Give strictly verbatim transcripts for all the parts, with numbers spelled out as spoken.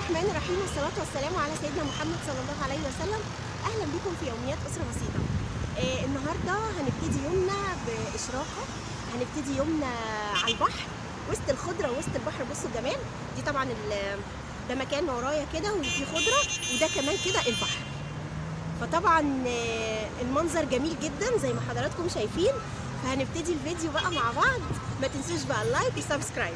الرحمن الرحيم، والصلاة والسلام على سيدنا محمد صلى الله عليه وسلم. أهلا بكم في يوميات أسرة بسيطة. آه النهاردة هنبتدي يومنا بإشراقة، هنبتدي يومنا على البحر وسط الخضرة وسط البحر. بصوا الجمال، دي طبعا ده مكان ورايا كده وفي خضرة، وده كمان كده البحر. فطبعا آه المنظر جميل جدا زي ما حضراتكم شايفين. فهنبتدي الفيديو بقى مع بعض. ما تنسوش بقى اللايك والسبسكرايب.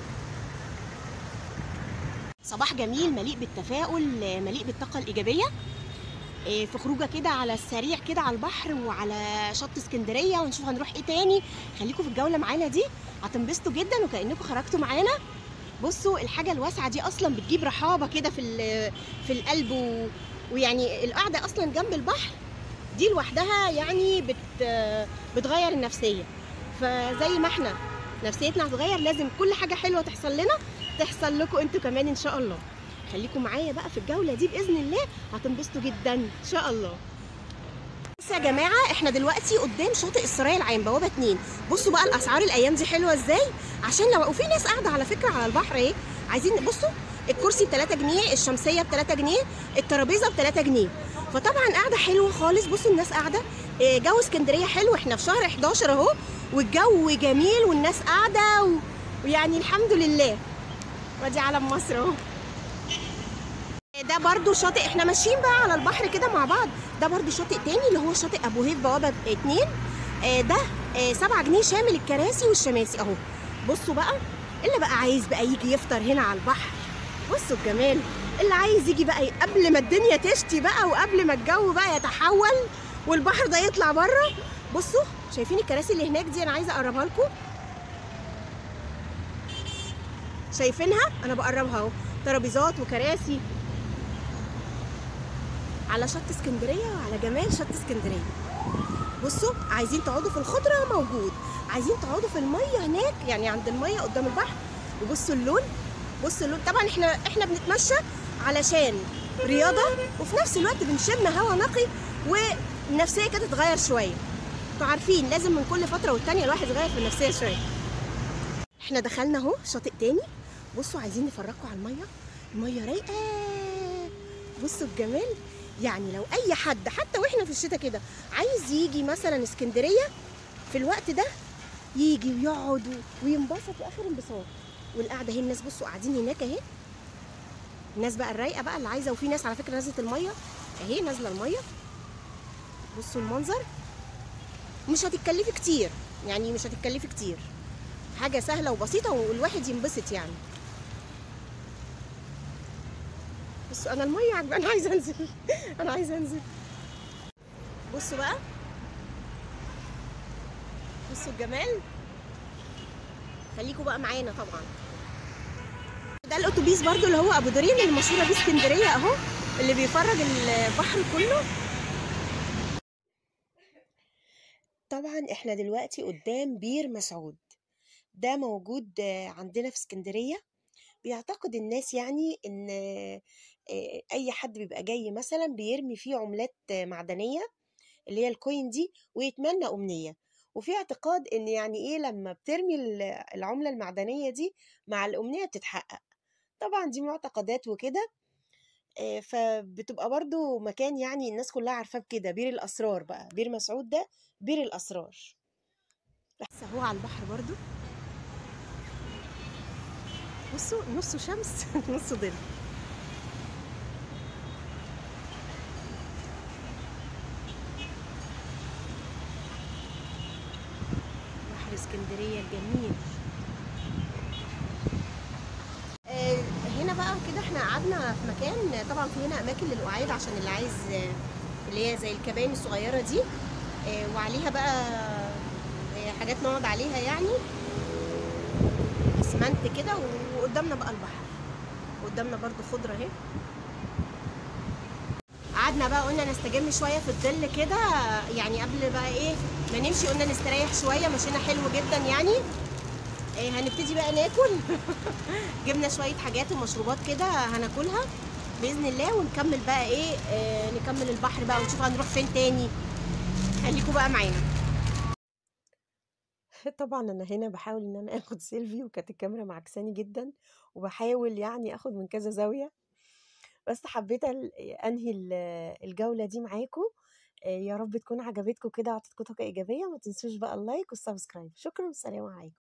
صباح جميل مليء بالتفاؤل، مليء بالطاقة الإيجابية، في خروجة كده على السريع كده على البحر وعلى شط اسكندرية، ونشوف هنروح ايه تاني. خليكم في الجولة معانا دي، هتنبسطوا جدا وكأنكم خرجتوا معانا. بصوا الحاجة الواسعة دي أصلا بتجيب رحابة كده في في القلب و... ويعني القعدة أصلا جنب البحر دي لوحدها يعني بت... بتغير النفسية. فزي ما احنا نفسيتنا هتغير، لازم كل حاجة حلوة تحصل لنا تحصل لكم انتوا كمان ان شاء الله. خليكم معايا بقى في الجوله دي باذن الله، هتنبسطوا جدا ان شاء الله. بصوا يا جماعه، احنا دلوقتي قدام شاطئ السرايا العام بوابه اتنين. بصوا بقى الاسعار الايام دي حلوه ازاي، عشان لو وفي ناس قاعده على فكره على البحر اهي. عايزين بصوا، الكرسي ب تلاتة جنيه، الشمسيه ب تلاتة جنيه، الترابيزه ب تلاتة جنيه. فطبعا قاعده حلوه خالص. بصوا الناس قاعده، جو اسكندريه حلو. احنا في شهر حداشر اهو، والجو جميل والناس قاعده و... ويعني الحمد لله. وادي علم مصر اهو. ده برضو شاطئ، احنا ماشيين بقى على البحر كده مع بعض. ده برضو شاطئ تاني اللي هو شاطئ ابو هيف بوابه اتنين. آه ده آه سبعة جنيه شامل الكراسي والشماسي اهو. بصوا بقى، اللي بقى عايز بقى يجي يفطر هنا على البحر، بصوا الجمال. اللي عايز يجي بقى قبل ما الدنيا تشتي بقى وقبل ما الجو بقى يتحول والبحر ده يطلع بره. بصوا شايفين الكراسي اللي هناك دي؟ انا عايزه اقربها لكم. شايفينها؟ انا بقربها اهو، ترابيزات وكراسي على شط اسكندريه وعلى جمال شط اسكندريه. بصوا عايزين تقعدوا في الخضره موجود، عايزين تقعدوا في الميه هناك يعني عند الميه قدام البحر. وبصوا اللون، بصوا اللون. طبعا احنا احنا بنتمشى علشان رياضه، وفي نفس الوقت بنشم هواء نقي والنفسيه كده تتغير شويه. انتوا عارفين لازم من كل فتره والتانيه الواحد يغير في النفسيه شويه. احنا دخلنا اهو شاطئ تاني. بصوا عايزين نفرجكم على الميه، الميه رايقه. بصوا الجمال. يعني لو اي حد حتى واحنا في الشتاء كده عايز يجي مثلا اسكندريه في الوقت ده، يجي ويقعد وينبسط واخر انبساط. والقعده اهي، الناس بصوا قاعدين هناك اهي، الناس بقى الرايقه بقى اللي عايزه. وفي ناس على فكره نزلت الميه اهي، نازله الميه. بصوا المنظر، مش هتتكلفي كتير يعني، مش هتتكلفي كتير، حاجه سهله وبسيطه والواحد ينبسط يعني. بصوا انا الميه عجباني، انا عايزه انزل انا عايزه انزل. بصوا بقى، بصوا الجمال. خليكم بقى معانا. طبعا ده الاتوبيس برضو اللي هو ابو دورين اللي مشهوره بيه اسكندريه اهو، اللي بيفرج البحر كله. طبعا احنا دلوقتي قدام بير مسعود، ده موجود عندنا في اسكندريه. بيعتقد الناس يعني ان اي حد بيبقى جاي مثلا بيرمي فيه عملات معدنيه اللي هي الكوين دي ويتمنى امنيه. وفي اعتقاد ان يعني ايه لما بترمي العمله المعدنيه دي مع الامنيه بتتحقق. طبعا دي معتقدات وكده. فبتبقى برضو مكان يعني الناس كلها عارفاه بكده، بير الاسرار بقى. بير مسعود ده بير الاسرار. بس هو على البحر برضو. بصوا نصه شمس نصه ظل. بحر اسكندريه الجميل. آه هنا بقى كده احنا قعدنا في مكان. طبعا في هنا اماكن للقعاد عشان اللي عايز، آه اللي هي زي الكباين الصغيره دي، آه وعليها بقى آه حاجات نقعد عليها يعني، اسمنت كده. وقدامنا بقى البحر، وقدامنا برضو خضره اهي. قعدنا بقى قلنا نستجم شويه في الظل كده يعني، قبل بقى ايه ما نمشي قلنا نستريح شويه. مشينا حلو جدا يعني. إيه هنبتدي بقى ناكل جبنا شويه حاجات ومشروبات كده هناكلها باذن الله، ونكمل بقى ايه, إيه نكمل البحر بقى ونشوف هنروح فين تاني. خليكم بقى معانا. طبعا انا هنا بحاول ان انا اخد سيلفي، وكانت الكاميرا معكساني جدا، وبحاول يعني اخد من كذا زاويه. بس حبيت ال- انهي ال- الجوله دي معاكم. يا رب تكون عجبتكم كده وعطتكم طاقه ايجابيه. ما تنسوش بقى اللايك والسبسكرايب. شكرا والسلام عليكم.